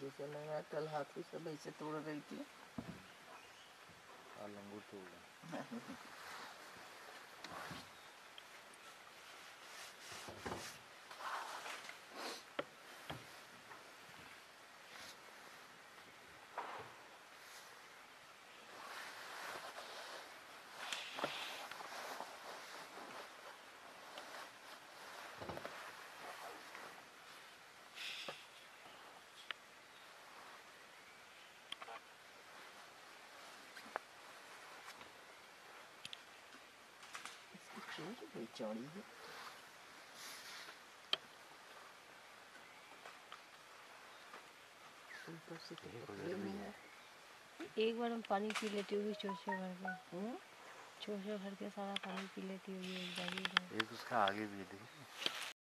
जैसे मैं कल हाथी सब ऐसे तोड़ रही थी। लंगूर तोड़ चौड़ी है। ऊपर से एक बार हम पानी पी लेती होगी चोचे भर के, चोचे भर के सारा पानी पी लेती होगी एक बार। एक उसका आगे भी है।